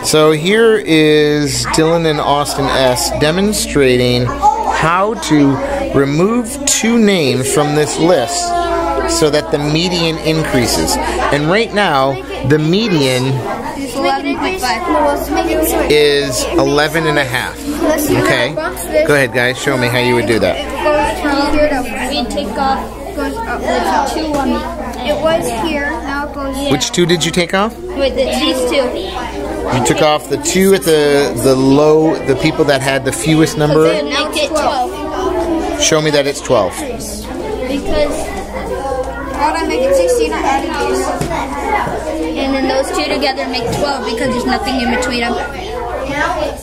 So here is Dylan and Austin S. demonstrating how to remove two names from this list so that the median increases. And right now, the median is 11.5. Okay? Go ahead, guys. Show me how you would do that. We take off, goes up with 2 on it was here, now it goes here. Which 2 did you take off? With these 2. You took off the 2 at the people that had the fewest number? Make it 12. Show me that it's 12. Because why don't I make it 16 or adding these? And then those 2 together make 12 because there's nothing in between them.